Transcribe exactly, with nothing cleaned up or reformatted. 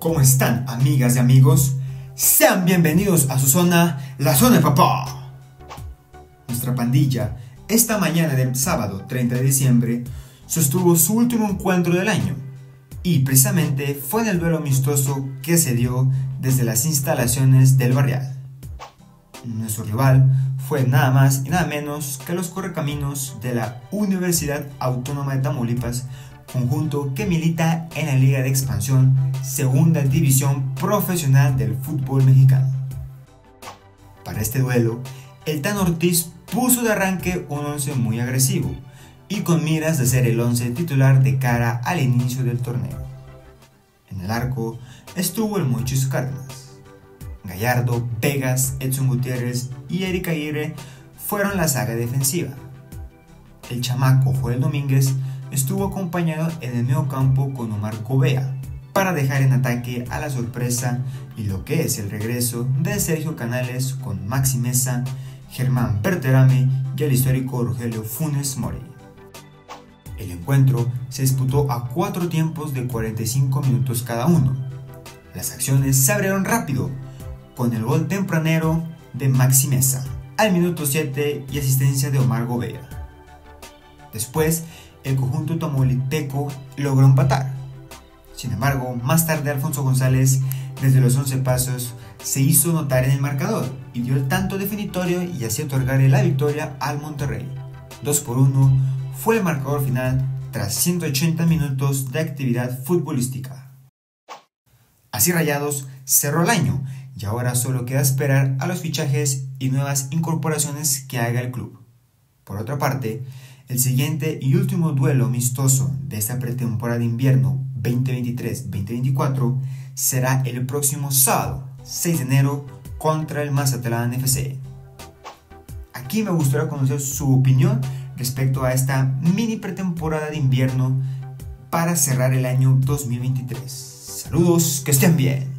¿Cómo están, amigas y amigos? Sean bienvenidos a su zona, la zona de papá. Nuestra pandilla, esta mañana del sábado treinta de diciembre, sostuvo su último encuentro del año, y precisamente fue en el duelo amistoso que se dio desde las instalaciones del Barrial. Nuestro rival fue nada más y nada menos que los correcaminos de la Universidad Autónoma de Tamaulipas, conjunto que milita en la Liga de Expansión, segunda división profesional del fútbol mexicano. Para este duelo, el Tan Ortiz puso de arranque un once muy agresivo y con miras de ser el once titular de cara al inicio del torneo. En el arco estuvo el Monchis Cárdenas. Gallardo, Vegas, Edson Gutiérrez y Eric Aguirre fueron la saga defensiva. El chamaco Joel Domínguez estuvo acompañado en el mediocampo con Omar Covea para dejar en ataque a la sorpresa y lo que es el regreso de Sergio Canales con Maxi Meza, Germán Berterame y el histórico Rogelio Funes Mori. El encuentro se disputó a cuatro tiempos de cuarenta y cinco minutos cada uno. Las acciones se abrieron rápido con el gol tempranero de Maxi Meza al minuto siete y asistencia de Omar Covea. Después, el conjunto tamaulipeco logró empatar. Sin embargo, más tarde Alfonso González, desde los once pasos, se hizo notar en el marcador y dio el tanto definitorio y así otorgarle la victoria al Monterrey. dos por uno fue el marcador final tras ciento ochenta minutos de actividad futbolística. Así Rayados cerró el año y ahora solo queda esperar a los fichajes y nuevas incorporaciones que haga el club. Por otra parte, el siguiente y último duelo amistoso de esta pretemporada de invierno veinte veintitrés veinte veinticuatro será el próximo sábado seis de enero contra el Mazatlán F C. Aquí me gustaría conocer su opinión respecto a esta mini pretemporada de invierno para cerrar el año dos mil veintitrés. Saludos, que estén bien.